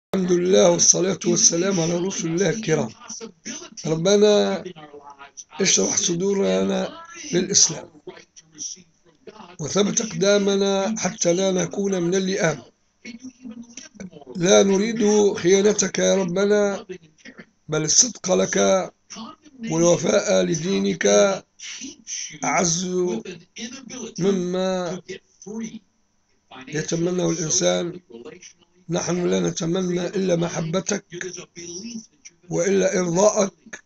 الحمد لله والصلاة والسلام على رسل الله الكرام. ربنا اشرح صدورنا للإسلام وثبت أقدامنا حتى لا نكون من اللئام. لا نريد خيانتك يا ربنا، بل الصدق لك والوفاء لدينك أعز مما يتمناه الإنسان. نحن لا نتمنى إلا محبتك وإلا إرضاءك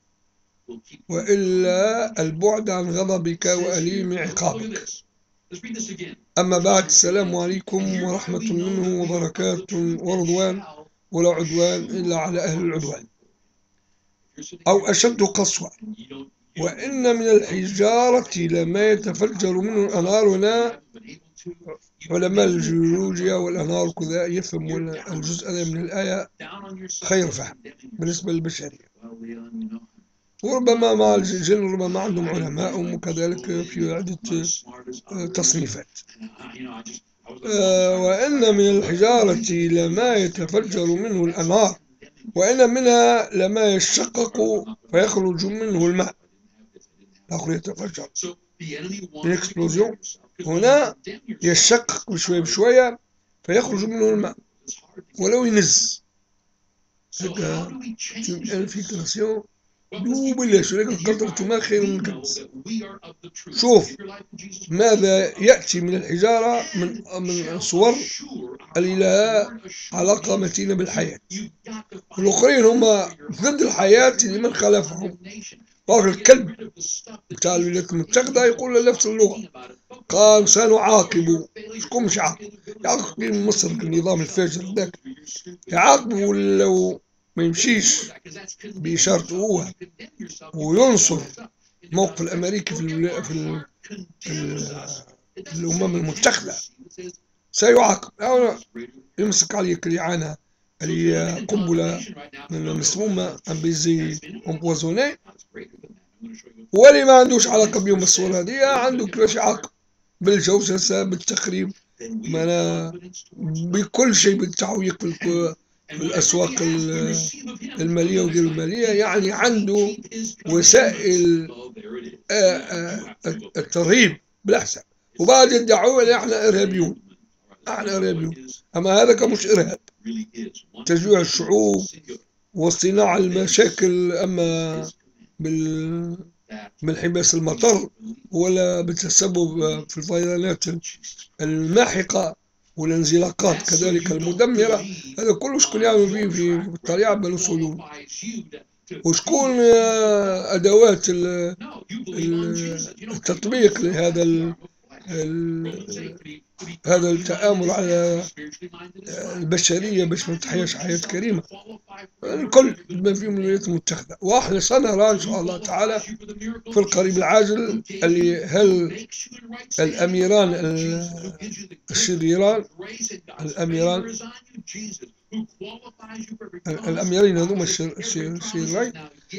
وإلا البعد عن غضبك وأليم عقابك. أما بعد، السلام عليكم ورحمة منه وبركاته ورضوان، ولا عدوان إلا على أهل العدوان، أو أشد قسوة. وإن من الحجارة لما يتفجر منه الأنهار. هنا علماء الجيولوجيا والأنهار كذا يفهمون الجزء هذا من الآية خير فهم بالنسبة للبشرية، وربما مع الجن ربما عندهم علماء وكذلك في عدة تصنيفات. وإن من الحجارة لما يتفجر منه الأنهار وإن منها لما يشقق فيخرج منه الماء. الآخر يتفجر الإكسبلوزيون، هنا يشقق بشوية بشوية فيخرج منه الماء ولو ينز. الفلتراسيون دوبل قطرة ماء خير من كنز. شوف ماذا يأتي من الحجارة من صور اللي لها علاقة متينة بالحياة، والآخرين هم ضد الحياة لمن خالفهم. طاغ الكلب بتاع الولايات المتحدة يقول نفس اللغة، قال سنعاقب. شكون مش يعاقب؟ يعاقب من مصر النظام الفاجر ذاك، يعاقبه لو ما يمشيش بإشارته هو وينصر الموقف الأمريكي في الأمم المتحدة سيعاقب. أو يمسك عليه كليعانة اللي هي قنبلة مسمومة أمبيزي أمبوزوني، واللي ما عندوش علاقة بيوم الصور هذه عنده كيفاش يعاقب بالجوسسة بالتخريب بكل شيء، بالتعويق في الأسواق المالية وغير المالية. يعني عنده وسائل الترهيب بالأحسن، وبعد يدعوا أن احنا إرهابيون. احنا إرهابيون، أما هذا مش إرهاب، تجويع الشعوب واصطناع المشاكل، أما بالحباس المطر ولا بالتسبب في الفيضانات الماحقة والانزلاقات كذلك المدمرة. هذا كله شكون يعمل فيه في الطليعة بل صيون، وشكون أدوات التطبيق لهذا هذا التآمر على البشرية باش ما تحياش حياة كريمة. الكل بما فيهم الولايات المتحدة. واحنا سنرى إن شاء الله تعالى في القريب العاجل اللي هل الأميران الشريران، الأميرين هذوما الشريرين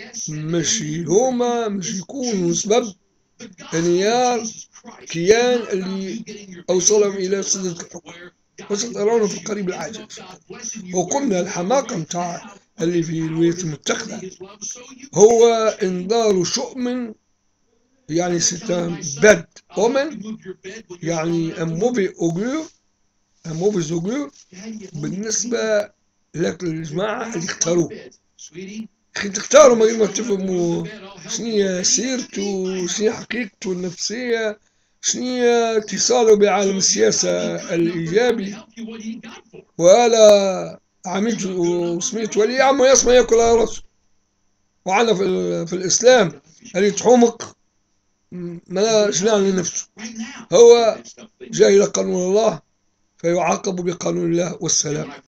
مش يكونوا سبب انهيار كيان اللي أوصلهم إلى سدة الحكم، وسترونه في القريب العاجل. وقلنا الحماقة متاع اللي في الولايات المتحدة هو إنذار شؤم، يعني ستان باد أومن، يعني موفي أوغيور بالنسبة للجماعة اللي اختاروه. أخي تختاروا من غير ما تفهموا شنية سيرته، شنية حقيقته النفسية، شنية اتصاله بعالم السياسة الإيجابي. ولا عميد وسميت ولي عمه يسمى ياكل على راسه. وعنا في الإسلام اللي يتحومق ما شنعني لنفسه، هو جاهل قانون الله فيعاقب بقانون الله. والسلام.